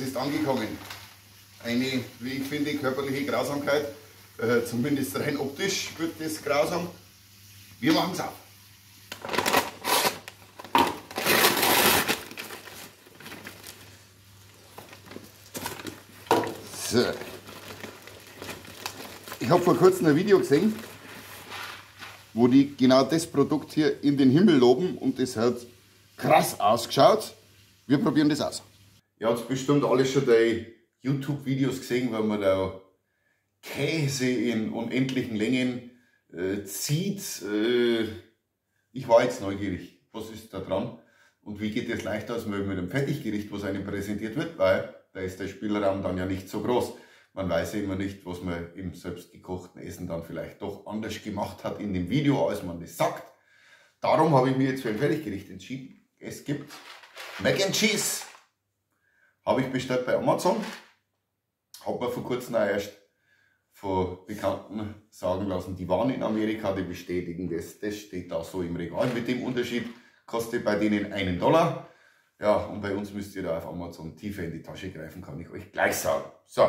ist angekommen. Eine, wie ich finde, körperliche Grausamkeit. Zumindest rein optisch wird das grausam. Wir machen es auf. So. Ich habe vor kurzem ein Video gesehen, wo die genau das Produkt hier in den Himmel loben und das hat krass ausgeschaut. Wir probieren das aus. Ihr habt bestimmt alle schon die YouTube-Videos gesehen, weil man da Käse in unendlichen Längen zieht. Ich war jetzt neugierig, was ist da dran und wie geht es leichter als mit einem Fertiggericht, was einem präsentiert wird, weil da ist der Spielraum dann ja nicht so groß. Man weiß ja immer nicht, was man im selbstgekochten Essen dann vielleicht doch anders gemacht hat in dem Video, als man das sagt. Darum habe ich mich jetzt für ein Fertiggericht entschieden. Es gibt Mac and Cheese. Habe ich bestellt bei Amazon. Habe mir vor kurzem auch erst von Bekannten sagen lassen, die waren in Amerika, die bestätigen das. Das steht da so im Regal. Mit dem Unterschied kostet bei denen $1. Ja, und bei uns müsst ihr da auf Amazon tiefer in die Tasche greifen, kann ich euch gleich sagen. So.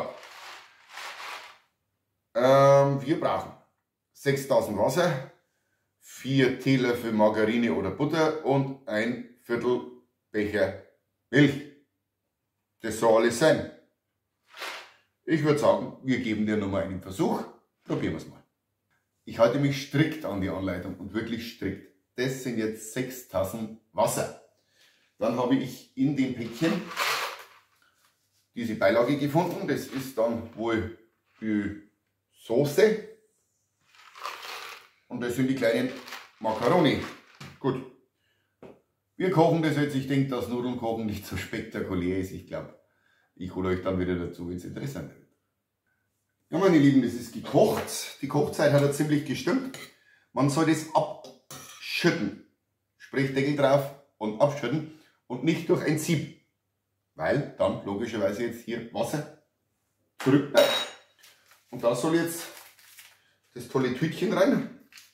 Wir brauchen 6000 Wasser, 4 Teelöffel Margarine oder Butter und ein Viertel Becher Milch. Das soll alles sein. Ich würde sagen, wir geben dir nochmal einen Versuch. Probieren wir es mal. Ich halte mich strikt an die Anleitung und wirklich strikt. Das sind jetzt 6 Tassen Wasser. Dann habe ich in dem Päckchen diese Beilage gefunden. Das ist dann wohl die Soße. Und das sind die kleinen Macaroni. Gut. Wir kochen das jetzt. Ich denke, dass Nudeln kochen nicht so spektakulär ist. Ich glaube, ich hole euch dann wieder dazu, wenn es interessanter wird. Ja, meine Lieben, das ist gekocht. Die Kochzeit hat ja ziemlich gestimmt. Man soll das abschütten. Sprich Deckel drauf und abschütten und nicht durch ein Sieb. Weil dann logischerweise jetzt hier Wasser zurückbleibt. Und da soll jetzt das tolle Tütchen rein.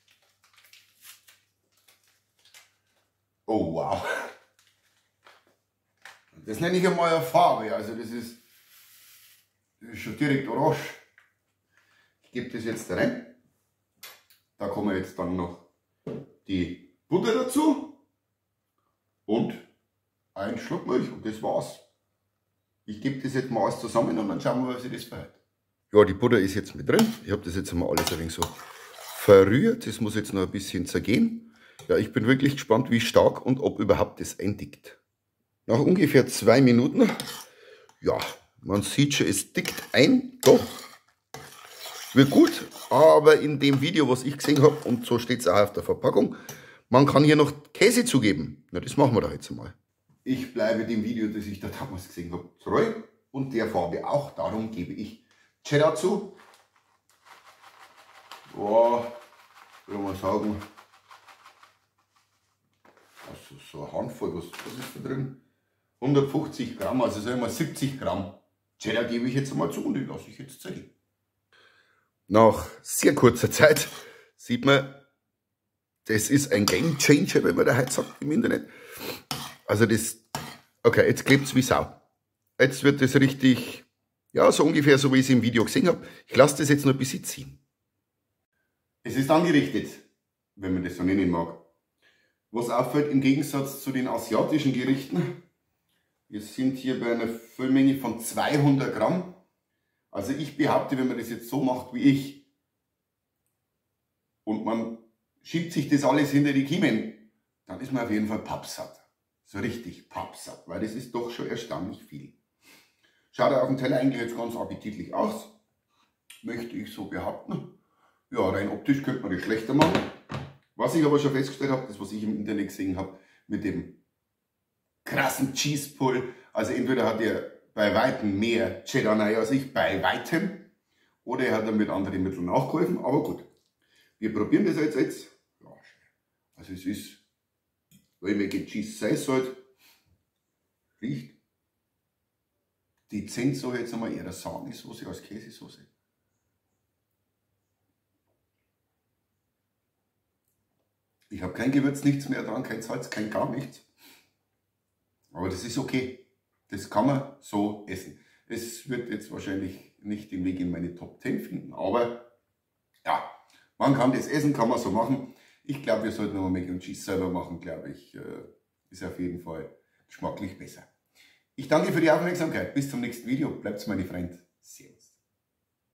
Oh wow. Das nenne ich einmal eine Farbe. Also das ist schon direkt orange. Ich gebe das jetzt rein. Da kommen jetzt dann noch die Butter dazu. Und ein Schluck Milch und das war's. Ich gebe das jetzt mal alles zusammen und dann schauen wir, wie sich das verhält. Ja, die Butter ist jetzt mit drin. Ich habe das jetzt mal alles ein wenig so verrührt. Das muss jetzt noch ein bisschen zergehen. Ja, ich bin wirklich gespannt, wie stark und ob überhaupt das eindickt. Nach ungefähr 2 Minuten, ja, man sieht schon, es dickt ein. Doch, wird gut. Aber in dem Video, was ich gesehen habe, und so steht es auch auf der Verpackung, man kann hier noch Käse zugeben. Na, das machen wir doch jetzt mal. Ich bleibe dem Video, das ich da damals gesehen habe, treu und der Farbe auch. Darum gebe ich Cheddar zu. Ja, würde man sagen, also so eine Handvoll, was ist da drin? 150 Gramm, also sagen wir mal 70 Gramm Cheddar gebe ich jetzt einmal zu und den lasse ich jetzt zergehen. Nach sehr kurzer Zeit sieht man, das ist ein Game Changer, wenn man da heute sagt im Internet. Also das, okay, jetzt klebt es wie Sau. Jetzt wird das richtig, ja, so ungefähr so, wie ich es im Video gesehen habe. Ich lasse das jetzt noch ein bisschen ziehen. Es ist angerichtet, wenn man das so nennen mag. Was auffällt im Gegensatz zu den asiatischen Gerichten, wir sind hier bei einer Füllmenge von 200 Gramm. Also ich behaupte, wenn man das jetzt so macht wie ich und man schiebt sich das alles hinter die Kiemen, dann ist man auf jeden Fall pappsatt. So richtig pappsatt, weil das ist doch schon erstaunlich viel. Schaut auf dem Teller eigentlich jetzt ganz appetitlich aus, möchte ich so behaupten. Ja, rein optisch könnte man das schlechter machen. Was ich aber schon festgestellt habe, das was ich im Internet gesehen habe, mit dem krassen Cheese Pull, also entweder hat er bei weitem mehr Cheddar rein als ich, bei weitem, oder er hat dann mit anderen Mitteln nachgeholfen, aber gut. Wir probieren das jetzt. Ja, also es ist, weil Mac and Cheese sein sollte, riecht dezent so jetzt einmal eher der Sahnesoße als Käsesoße. Ich habe kein Gewürz, nichts mehr dran, kein Salz, kein gar nichts. Aber das ist okay. das kann man so essen. Es wird jetzt wahrscheinlich nicht den Weg in meine Top 10 finden, aber ja, man kann das essen, kann man so machen. Ich glaube, wir sollten noch Mac and Cheese selber machen, glaube ich. Ist auf jeden Fall geschmacklich besser. Ich danke für die Aufmerksamkeit. Bis zum nächsten Video. Bleibt's meine Freund. Servus.